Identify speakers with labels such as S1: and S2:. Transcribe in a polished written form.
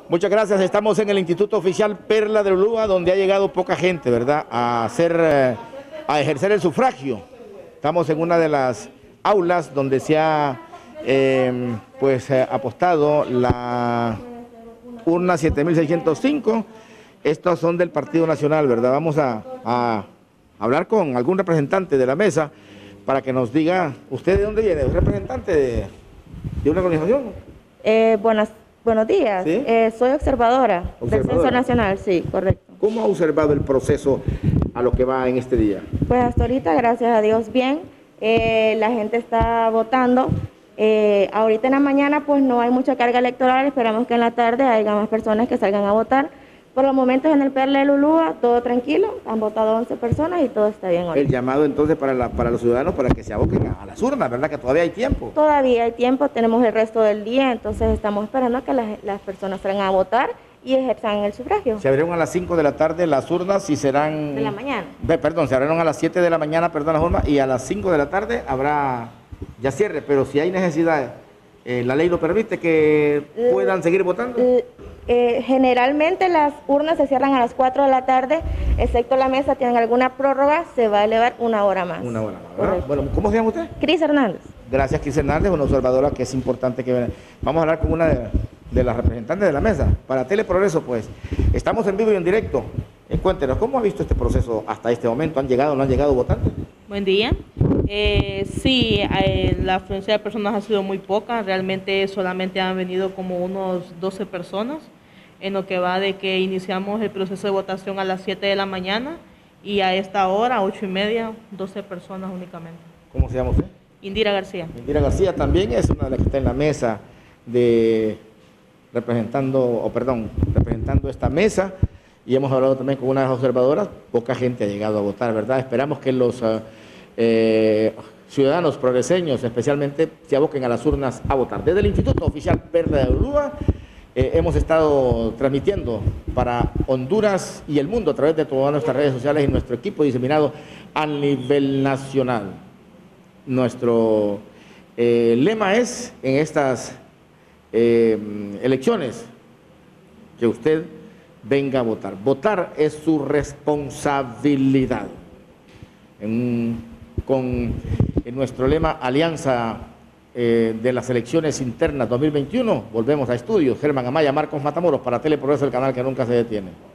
S1: Muchas gracias. Estamos en el Instituto Oficial Perla de Ulúa, donde ha llegado poca gente, ¿verdad?, a ejercer el sufragio. Estamos en una de las aulas donde se ha apostado la urna 7605. Estos son del Partido Nacional, ¿verdad? Vamos a hablar con algún representante de la mesa para que nos diga, ¿usted de dónde viene? ¿Es representante de una organización?
S2: Buenos días.
S1: ¿Sí?
S2: Soy observadora del Censo Nacional, sí, correcto.
S1: ¿Cómo ha observado el proceso a lo que va en este día?
S2: Pues hasta ahorita, gracias a Dios, bien. La gente está votando. Ahorita en la mañana pues no hay mucha carga electoral, esperamos que en la tarde haya más personas que salgan a votar. Por los momentos en el Perla de Ulúa, todo tranquilo, han votado 11 personas y todo está bien hoy.
S1: El llamado entonces para los ciudadanos para que se aboquen a las urnas, ¿verdad? Que todavía hay tiempo.
S2: Todavía hay tiempo, tenemos el resto del día, entonces estamos esperando a que las personas salgan a votar y ejerzan el sufragio.
S1: Se abrieron a las 5 de la tarde las urnas y serán...
S2: De la mañana.
S1: Se abrieron a las 7 de la mañana, perdón, las urnas, y a las 5 de la tarde habrá ya cierre, pero si hay necesidad, la ley lo permite que puedan seguir votando.
S2: Generalmente las urnas se cierran a las 4 de la tarde, excepto la mesa, tienen alguna prórroga, se va a elevar una hora más.
S1: Una hora más, ¿verdad? Bueno, ¿cómo se llama usted?
S2: Cris Hernández.
S1: Gracias, Cris Hernández, una observadora que es importante que... Vamos a hablar con una de las representantes de la mesa. Para Teleprogreso, pues, estamos en vivo y en directo. Cuéntenos, ¿cómo ha visto este proceso hasta este momento? ¿Han llegado o no han llegado votantes?
S3: Buen día. Sí, la afluencia de personas ha sido muy poca, realmente solamente han venido como unos 12 personas, en lo que va de que iniciamos el proceso de votación a las 7 de la mañana y a esta hora, 8:30, 12 personas únicamente.
S1: ¿Cómo se llama usted?
S3: Indira García.
S1: Indira García también es una de las que está en la mesa representando esta mesa, y hemos hablado también con una de las observadoras. Poca gente ha llegado a votar, ¿verdad? Esperamos que los ciudadanos progreseños especialmente se aboquen a las urnas a votar. Desde el Instituto Oficial Perla de Ulúa hemos estado transmitiendo para Honduras y el mundo a través de todas nuestras redes sociales y nuestro equipo diseminado a nivel nacional. Nuestro lema es en estas elecciones que usted venga a votar. Votar es su responsabilidad. En nuestro lema Alianza de las Elecciones Internas 2021, volvemos a estudios. Germán Amaya, Marcos Matamoros, para Teleprogreso, el canal que nunca se detiene.